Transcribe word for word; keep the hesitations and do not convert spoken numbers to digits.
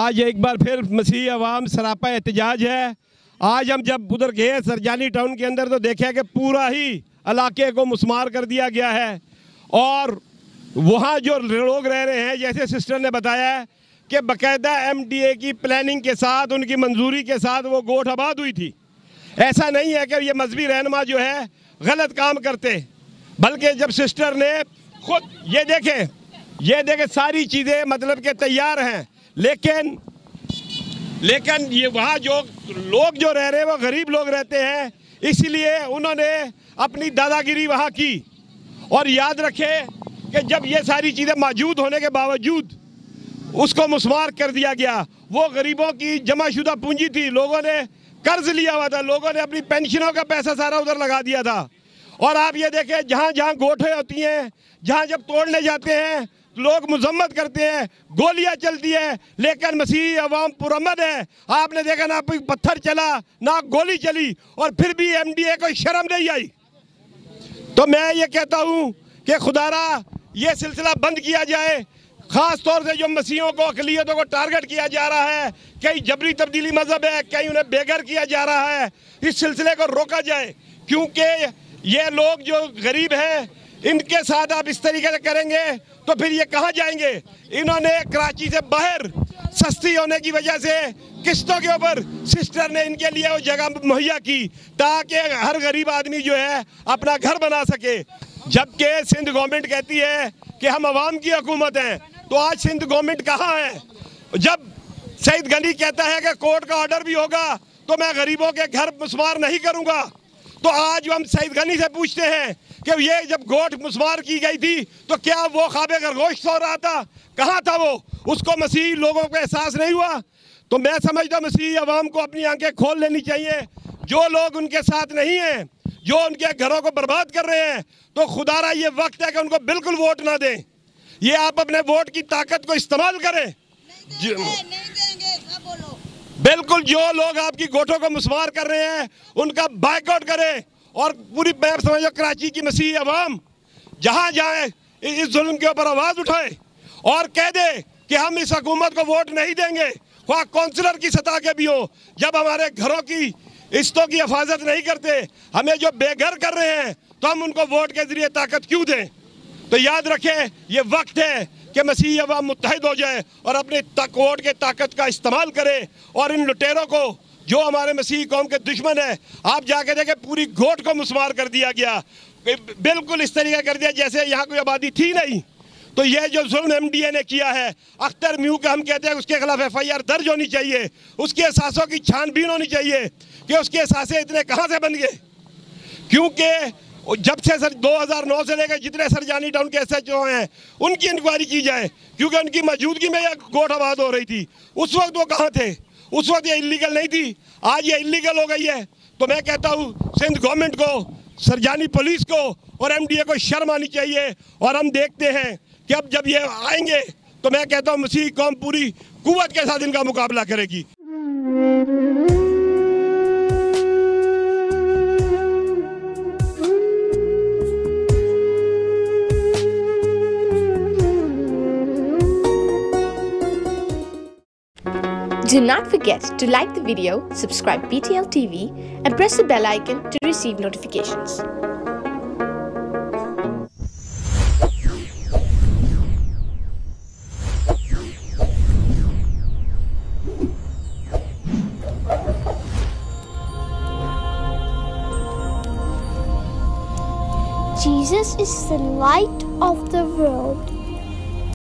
आज एक बार फिर मसीह अवाम सरापा एहतजाज है। आज हम जब उधर गए सरजानी टाउन के अंदर तो देखा कि पूरा ही इलाके को मुस्मार कर दिया गया है और वहाँ जो लोग रह रहे हैं, जैसे सिस्टर ने बताया है कि बाकायदा एम डी ए की प्लानिंग के साथ, उनकी मंजूरी के साथ वो गोठ आबाद हुई थी। ऐसा नहीं है कि ये मजहबी रहनुमा जो है गलत काम करते, बल्कि जब सिस्टर ने खुद ये देखे ये देखे सारी चीज़ें मतलब के तैयार हैं, लेकिन लेकिन ये वहाँ जो लोग जो रह रहे हैं वो गरीब लोग रहते हैं, इसलिए उन्होंने अपनी दादागिरी वहाँ की। और याद रखें कि जब ये सारी चीज़ें मौजूद होने के बावजूद उसको मुस्मार कर दिया गया। वो गरीबों की जमाशुदा पूंजी थी, लोगों ने कर्ज लिया हुआ था, लोगों ने अपनी पेंशनों का पैसा सारा उधर लगा दिया था। और आप ये देखें, जहाँ जहाँ गोठे होती हैं, जहाँ जब तोड़ने जाते हैं लोग मजम्मत करते हैं, गोलियां चलती है, लेकिन मसीह अवाम पुरअमन है। आपने देखा ना कोई पत्थर चला ना गोली चली, और फिर भी एम डी ए को शर्म नहीं आई। तो मैं ये कहता हूँ कि खुदारा ये सिलसिला बंद किया जाए। ख़ास तौर से जो मसीहों को, अक़लियतों को टारगेट किया जा रहा है, कहीं जबरी तब्दीली मजहब है, कहीं उन्हें बेघर किया जा रहा है, इस सिलसिले को रोका जाए। क्योंकि ये लोग जो गरीब हैं, इनके साथ आप इस तरीके से करेंगे तो फिर ये कहाँ जाएंगे। इन्होंने कराची से बाहर सस्ती होने की वजह से किस्तों के ऊपर सिस्टर ने इनके लिए वो जगह मुहैया की ताकि हर गरीब आदमी जो है अपना घर बना सके। जबकि सिंध गवर्नमेंट कहती है कि हम अवाम की हुकूमत हैं, तो आज सिंध गवर्नमेंट कहाँ है? जब सईद गनी कहता है कि कोर्ट का ऑर्डर भी होगा तो मैं गरीबों के घर मुस्मार नहीं करूँगा, तो आज हम सईद गनी से पूछते हैं कि ये जब गोठ मुस्मार की गई थी तो क्या वो ख्वाबे खरगोश सो रहा था? कहाँ था वो? उसको मसीह लोगों को एहसास नहीं हुआ? तो मैं समझता मसीह अवाम को अपनी आंखें खोल लेनी चाहिए। जो लोग उनके साथ नहीं हैं, जो उनके घरों को बर्बाद कर रहे हैं, तो खुदारा ये वक्त है कि उनको बिल्कुल वोट ना दें। ये आप अपने वोट की ताकत को इस्तेमाल करें। नहीं देंगे, नहीं देंगे, सब बोलो। बिल्कुल जो लोग आपकी गोठों को मुस्मार कर रहे हैं उनका बाइकआउट करें। और पूरी मैं समझो कराची की मसीह अवाम जहाँ जाए इस जुल्म के ऊपर आवाज़ उठाए और कह दे कि हम इस हुकूमत को वोट नहीं देंगे, वहाँ कौंसलर की सतह के भी हो। जब हमारे घरों की इस्तों की हिफाजत नहीं करते, हमें जो बेघर कर रहे हैं, तो हम उनको वोट के जरिए ताकत क्यों दें? तो याद रखें, ये वक्त है कि मसीह अवाम मुत्तहिद हो जाए और अपने वोट के ताकत का इस्तेमाल करे और इन लुटेरों को, जो हमारे मसीह कौम के दुश्मन है, आप जाके देखें पूरी गोठ को मुस्मार कर दिया गया, बिल्कुल इस तरीके कर दिया जैसे यहाँ कोई आबादी थी नहीं। तो ये जो जुल्म एम डी ए ने किया है, अख्तर म्यू का हम कहते हैं उसके खिलाफ एफ आई आर दर्ज होनी चाहिए, उसके एहसासों की छानबीन होनी चाहिए कि उसके एहसासे इतने कहाँ से बन गए। क्योंकि जब से सर दो हज़ार नौ से लेकर जितने सरजानी टाउन के एस एच ओ हैं उनकी इंक्वायरी की जाए, क्योंकि उनकी मौजूदगी में यह गोठ आबाद हो रही थी। उस वक्त वो कहाँ थे? उस वक्त ये इलीगल नहीं थी, आज ये इलीगल हो गई है। तो मैं कहता हूँ सिंध गवर्नमेंट को, सरजानी पुलिस को और एम डी ए को शर्म आनी चाहिए। और हम देखते हैं कि अब जब ये आएंगे तो मैं कहता हूँ मसीह कौम पूरी कुव्वत के साथ इनका मुकाबला करेगी। Do not forget to like the video, subscribe B T L T V and press the bell icon to receive notifications. Jesus is the light of the world.